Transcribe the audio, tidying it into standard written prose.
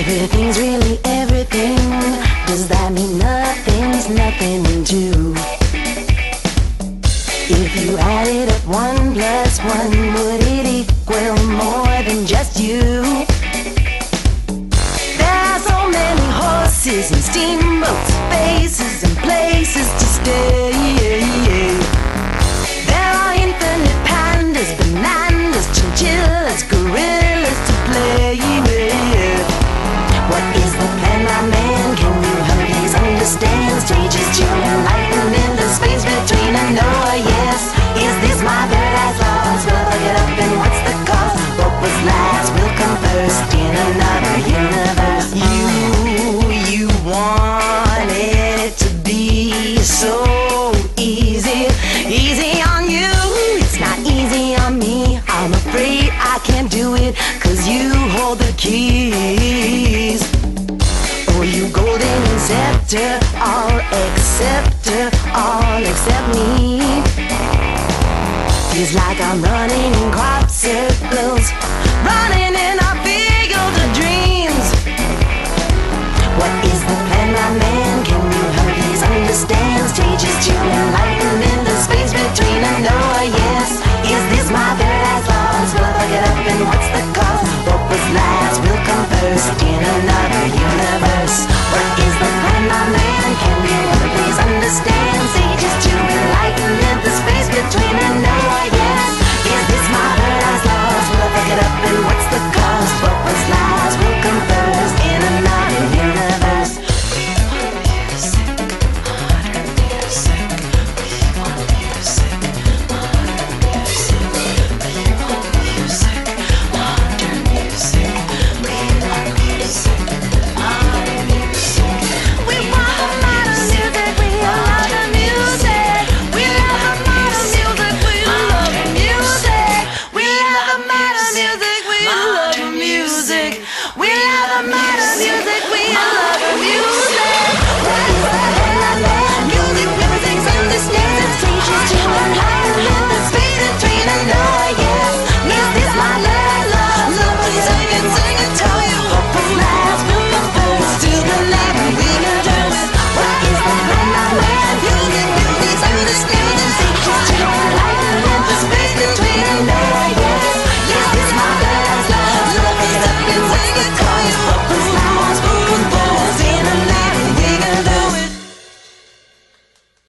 Everything's really everything. Does that mean nothing's nothing too? If you added up 1 plus 1, would it equal more than just you? There are so many horses and steamboats, faces and places to stay. There are infinite pandas, bananas, chinchillas, gorillas to play with. What is the plan, my man? Can you please understand? Stages to enlighten in the space between a no or yes. Is this my paradise lost? Will I get up and what's the cost? What was last will come first in another universe. You wanted it to be so easy, easy on you. It's not easy on me. I'm afraid I can't do it, 'cause you hold the keys. Oh, you golden scepter, all except me. Feels like I'm running in crop circles, running in a field of dreams. What is the plan, my man? Can you please understand? Stages to enlighten in the space between a no or yes. Is this my paradise lost? Will I get up and what's the cost? What was last will come first in a